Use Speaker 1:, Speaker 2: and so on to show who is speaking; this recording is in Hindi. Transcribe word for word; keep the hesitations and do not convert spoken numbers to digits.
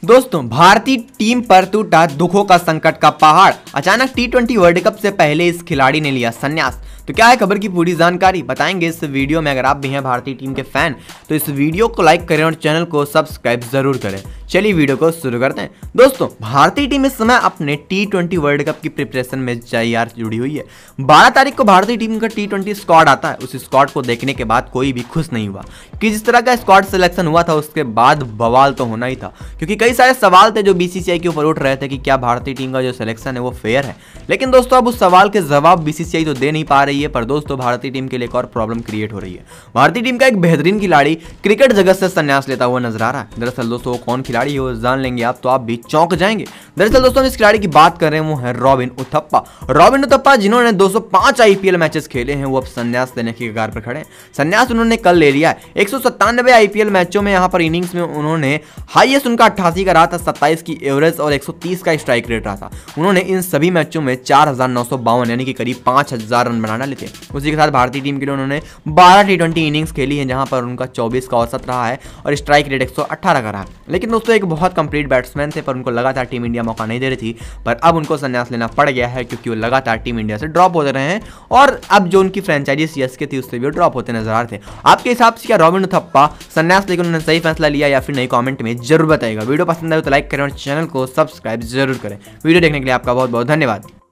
Speaker 1: दोस्तों, भारतीय टीम पर टूटा दुखों का संकट का पहाड़। अचानक टी ट्वेंटी वर्ल्ड कप से पहले इस खिलाड़ी ने लिया संन्यास। तो क्या है खबर की पूरी जानकारी बताएंगे इस वीडियो में। अगर आप भी हैं भारतीय टीम के फैन तो इस वीडियो को लाइक करें और चैनल को सब्सक्राइब जरूर करें। चलिए वीडियो को शुरू करते हैं। दोस्तों, भारतीय टीम इस समय अपने टी ट्वेंटी वर्ल्ड कप की प्रिपरेशन में तैयार जुड़ी हुई है। बारह तारीख को भारतीय टीम का टी ट्वेंटी स्क्वाड आता है। उस स्क्वाड को देखने के बाद कोई भी खुश नहीं हुआ कि जिस तरह का स्क्वाड सिलेक्शन हुआ था उसके बाद बवाल तो होना ही था, क्योंकि कई सारे सवाल थे जो बीसीसीआई के ऊपर उठ रहे थे कि क्या भारतीय टीम का जो सिलेक्शन है वो फेयर है। लेकिन दोस्तों, अब उस सवाल के जवाब बीसीसीआई तो दे नहीं पा रही है, पर दोस्तों भारतीय टीम के लिए एक और प्रॉब्लम क्रिएट हो रही है। भारतीय टीम का एक बेहतरीन खिलाड़ी क्रिकेट जगत से संन्यास लेता हुआ नजर आ रहा है। दरअसल दोस्तों, वो कौन खिलाड़ी है वो जान लेंगे आप तो आप भी चौंक जाएंगे। दरअसल दोस्तों, इस खिलाड़ी की बात कर रहे हैं वो है रॉबिन उथप्पा। रॉबिन उथप्पा जिन्होंने दो सौ पाँच आईपीएल मैचेस खेले हैं, वो अब संन्यास लेने की कगार पर खड़े हैं। संन्यास उन्होंने कल ले लिया है। एक सौ सत्तानवे आईपीएल मैचों में यहाँ पर इनिंग्स में उन्होंने हाईएस्ट उनका अट्ठासी का रहा था, सत्ताईस की एवरेज और एक सौ तीस का स्ट्राइक रेट रहा था। उन्होंने इन सभी मैचों में चार हजार नौ सौ बावन यानी कि करीब पांच हजार रन बनाना लेते। उसी के साथ भारतीय टीम के लिए उन्होंने बारह टी ट्वेंटी इनिंग्स खेली है, जहां पर उनका चौबीस का औसत रहा है और स्ट्राइक रेट एक सौ अठारह का रहा है। लेकिन दोस्तों, एक बहुत कंप्लीट बैट्समैन थे, पर उनको लगातार टीम इंडिया मौका नहीं दे रही थी। पर अब उनको संन्यास लेना पड़ गया है, क्योंकि वो लगातार टीम इंडिया से ड्रॉप होते रहे हैं और अब जो उनकी फ्रेंचाइजी सीएसके थी उससे भी ड्रॉप होते नजर आ रहे थे। आपके हिसाब से क्या रॉबिन उथप्पा संन्यास लेकर उन्होंने सही फैसला लिया या फिर नहीं? कमेंट में जरूर बताइएगा। वीडियो पसंद आए तो लाइक करें और चैनल को सब्सक्राइब जरूर करें। वीडियो देखने के लिए आपका बहुत बहुत धन्यवाद।